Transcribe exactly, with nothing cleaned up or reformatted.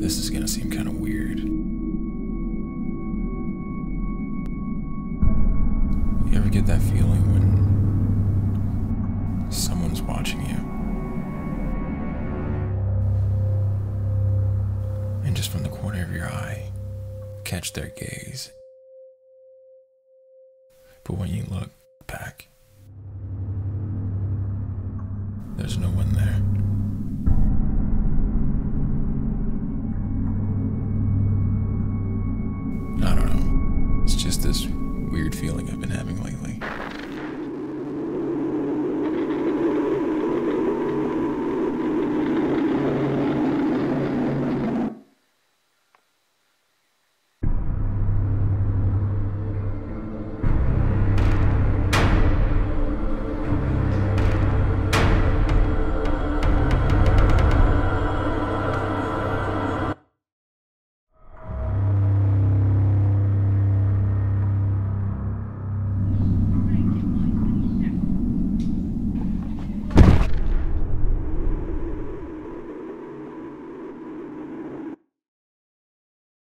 This is gonna seem kind of weird. You ever get that feeling when someone's watching you? And just from the corner of your eye, catch their gaze. But when you look back, there's no one there.